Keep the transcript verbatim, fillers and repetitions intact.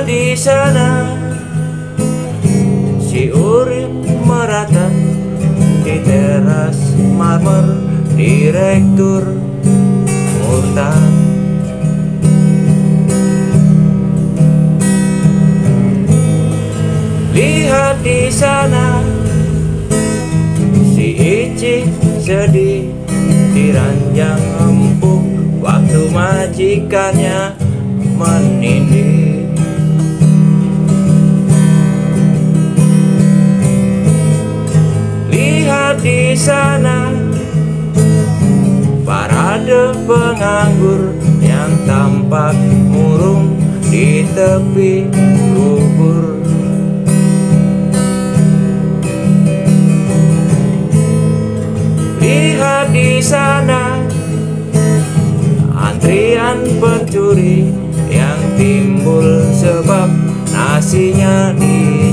di sana si urip merata di teras marmer direktur murtad. Lihat di sana si Icih sedih diranjang empuk waktu majikannya menindih. Lihat di sana parade penganggur yang tampak murung di tepi kubur. Lihat di sana antrian pencuri yang timbul sebab nasinya di